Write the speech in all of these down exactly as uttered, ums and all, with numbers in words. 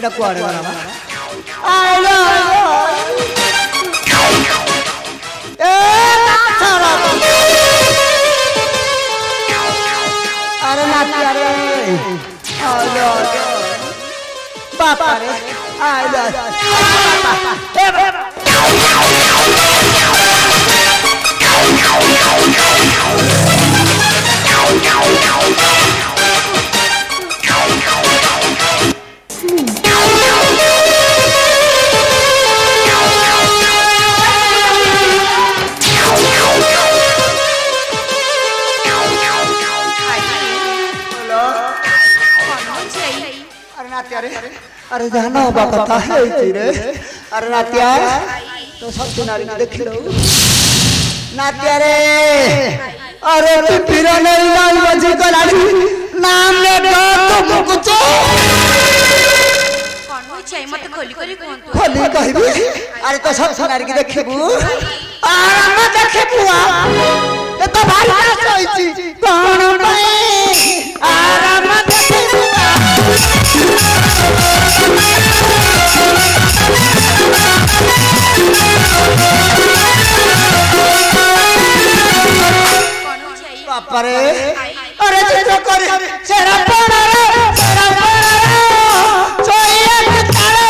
एटा कुआडे वाला आइलो ए नाथरा अरे नाती अरे आइलो बापा रे आइलो अरे जाना बापा है रे अरे नात्या तो सब नारी देख लो नात्या रे अरे तू पीरा नहीं लाल बजी गलाड़ी नाम ले दो तुम कुछ कौन हो चाहे मत खोली खोली कौन तो खोली कहबी अरे तो सब नारी के देखबू आराम देखबू ये तो भारी कष्ट होई कौन पे आराम देखबू बापरे अरे जो करे सेरा पड़ा रे सेरा पड़ा रे चोइया के ताले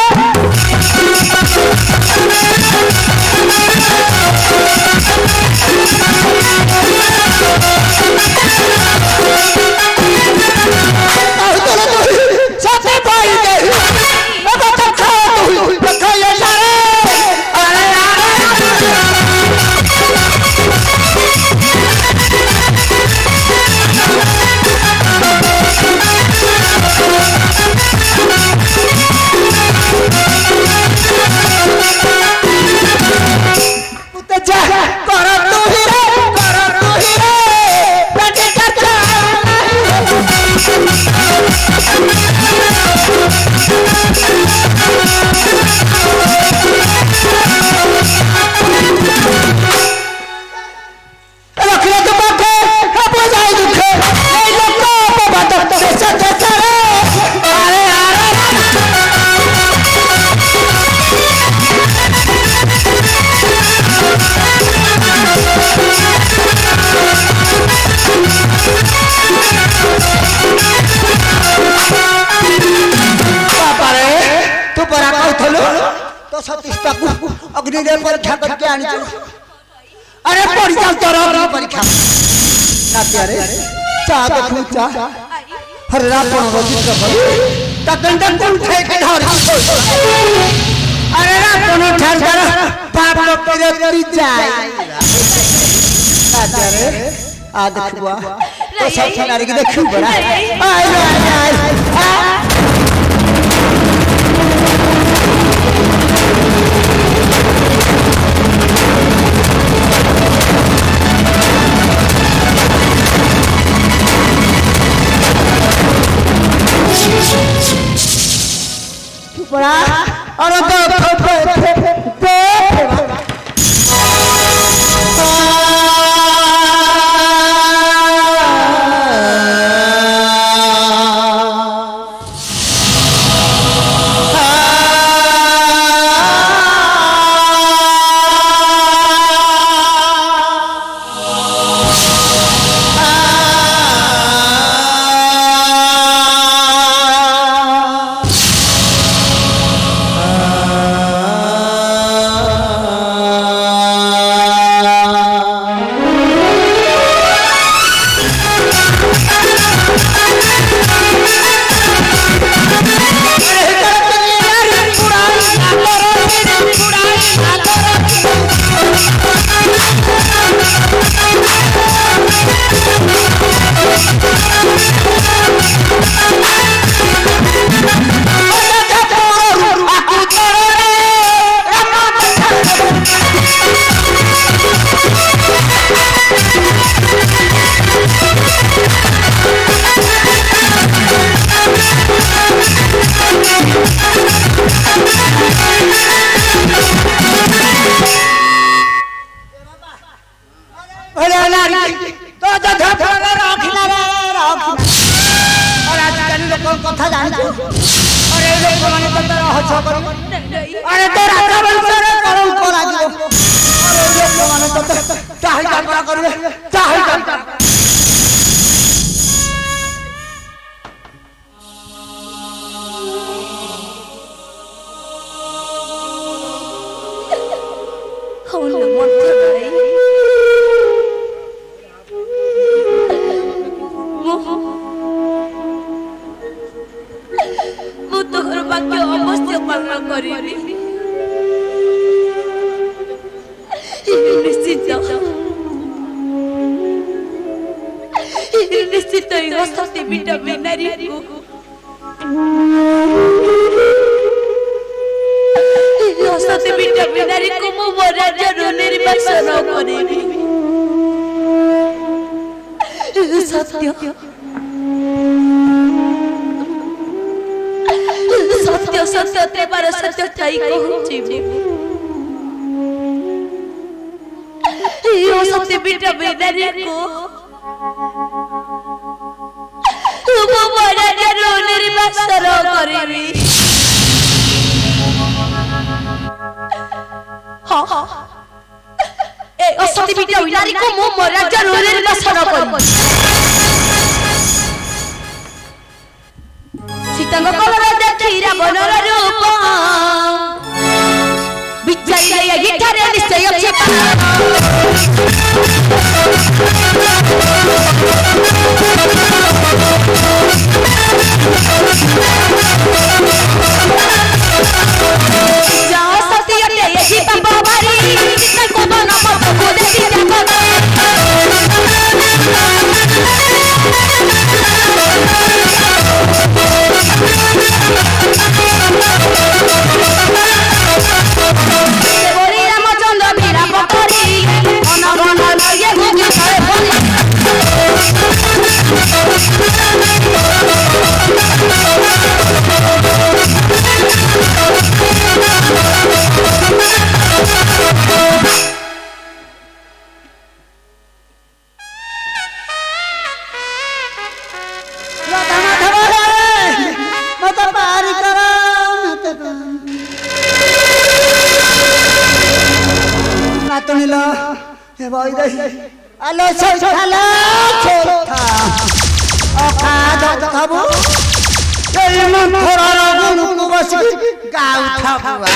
सबसे भाई दे बाबा तक तक ये सारे अरे अग्निदेव परीक्षा करके आनी अरे परीक्षा तोरा परीक्षा नाती रे चा देखू चा हर रापन रजित भई तकंदन को उठे के धर अरे रापन उठार कर बाप लोग तेरे तेरी जाए नाती रे आ देखबा तो सब नारी के देखू बड़ा आय आय बड़ा अरे दो ଯାତ୍ରା କରିବେ ଚାହି ଯାତ୍ରା ହଉଲୋ ମତେ ଭାଇ ମୁଁ ତୋର ବାକ୍ୟ ଅବଶ୍ୟ ପାଳନ କରିବି ନିଶ୍ଚିତ ନିଶ୍ଚିତ ସତୀ ବିଟା ବିନାରୀକୁ ସତୀ ବିଟା ବିନାରୀକୁ ମୁଁ ମୋ ରାଜ୍ୟରୁ ନିର୍ବାସନ କରିବି ସତ୍ୟ ସତ୍ୟ ସତ୍ୟ ଦେବାର ସତ୍ୟ ଥାଇ କହୁଛି ସତୀ ବିଟା ବିନାରୀକୁ ମୁଁ ମୋ ରାଜ୍ୟରୁ ନିର୍ବାସନ କରିବି ସତୀ ବିଟା ବିନାରୀକୁ ମୁଁ ମୋ ରାଜ୍ୟରୁ ନିର୍ବାସନ କରିବି ସୀତାଙ୍କ କୋଳରେ ଦେଖି ରାବଣର ରୂପ ବିଚାରିଲେ ଏଠାରେ ନିଶ୍ଚୟ ଅଛି ଯାଅ ସତୀ ଅଟେ ଏହି ପାପ ଭାରି ସୀତାଙ୍କ ମନ ମତକୁ ଦେଖି ରାମଚନ୍ଦ୍ର ବିରାପ କରି ଅନଗଣ ଲଏ ଗୁଜି ଥରେ ବଲି Alo soi thala chotha okha thabu ei manthora gun ku basi gau thabua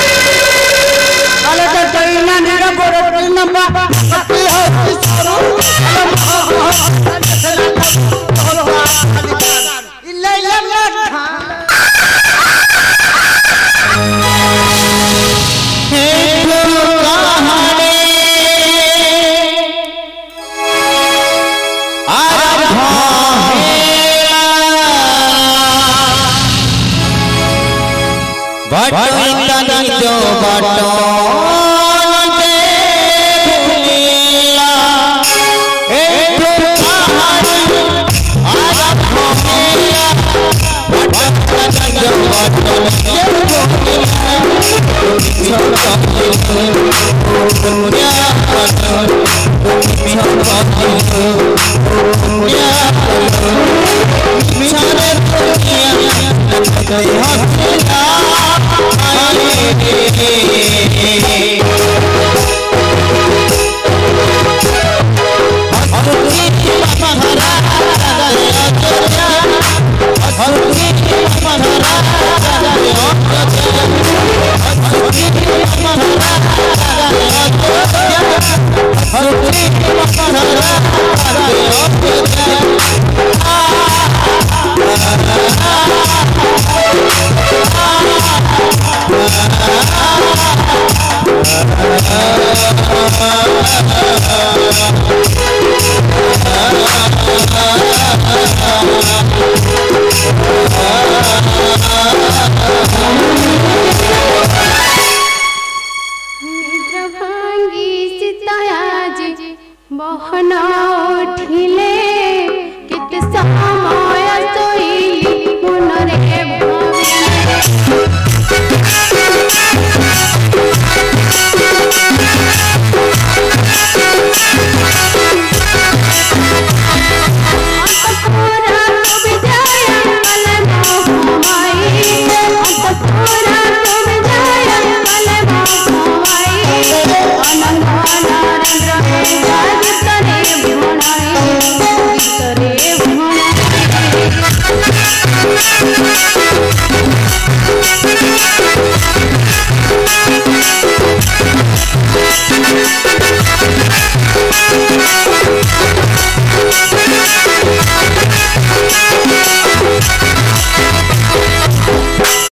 ale ta taina nira boro namba ati ho soro illa illa tha जो बटो दे भूला ए कहानी आज भूला बटो जो बटो दे भूला दुनिया दुनिया मिछारे दुनिया कहीं हंसना